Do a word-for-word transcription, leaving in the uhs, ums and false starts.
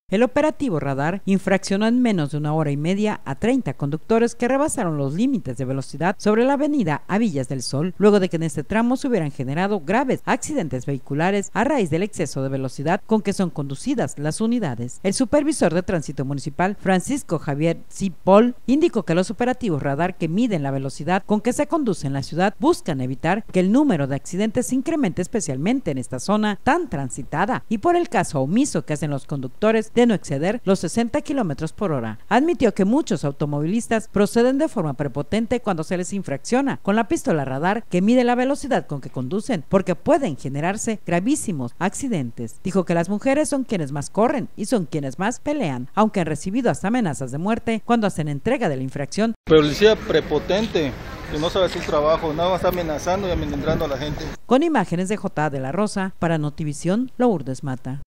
El operativo radar infraccionó en menos de una hora y media a treinta conductores que rebasaron los límites de velocidad sobre la avenida a Villas del Sol, luego de que en este tramo se hubieran generado graves accidentes vehiculares a raíz del exceso de velocidad con que son conducidas las unidades. El supervisor de tránsito municipal, Francisco Javier Cipol, indicó que los operativos radar que miden la velocidad con que se conduce en la ciudad buscan evitar que el número de accidentes se incremente, especialmente en esta zona tan transitada, y por el caso omiso que hacen los conductores de no exceder los sesenta kilómetros por hora. Admitió que muchos automovilistas proceden de forma prepotente cuando se les infracciona con la pistola radar que mide la velocidad con que conducen, porque pueden generarse gravísimos accidentes. Dijo que las mujeres son quienes más corren y son quienes más pelean, aunque han recibido hasta amenazas de muerte cuando hacen entrega de la infracción. Policía prepotente, que no sabe hacer trabajo, nada más está amenazando y amedrentando a la gente. Con imágenes de J. de la Rosa, para Notivisión, Lourdes Mata.